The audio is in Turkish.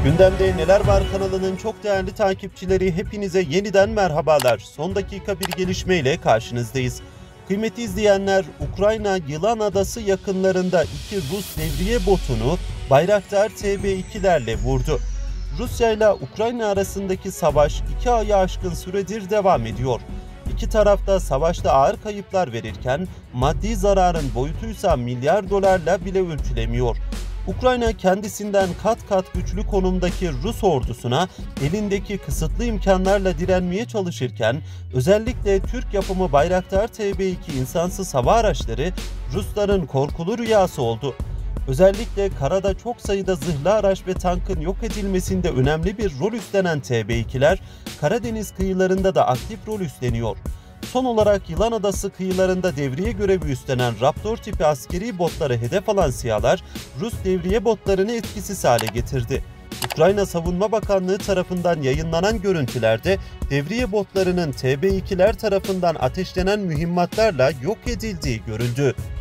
Gündemde Neler Var kanalının çok değerli takipçileri, hepinize yeniden merhabalar. Son dakika bir gelişmeyle karşınızdayız. Kıymetli izleyenler, Ukrayna Yılan Adası yakınlarında iki Rus devriye botunu Bayraktar TB2'lerle vurdu. Rusya ile Ukrayna arasındaki savaş 2 ayı aşkın süredir devam ediyor. İki taraf da savaşta ağır kayıplar verirken maddi zararın boyutuysa milyar dolarla bile ölçülemiyor. Ukrayna kendisinden kat kat güçlü konumdaki Rus ordusuna elindeki kısıtlı imkanlarla direnmeye çalışırken özellikle Türk yapımı Bayraktar TB2 insansız hava araçları Rusların korkulu rüyası oldu. Özellikle karada çok sayıda zırhlı araç ve tankın yok edilmesinde önemli bir rol üstlenen TB2'ler Karadeniz kıyılarında da aktif rol üstleniyor. Son olarak Yılan Adası kıyılarında devriye görevi üstlenen Raptor tipi askeri botları hedef alan SİHA'lar Rus devriye botlarını etkisiz hale getirdi. Ukrayna Savunma Bakanlığı tarafından yayınlanan görüntülerde devriye botlarının TB2'ler tarafından ateşlenen mühimmatlarla yok edildiği görüldü.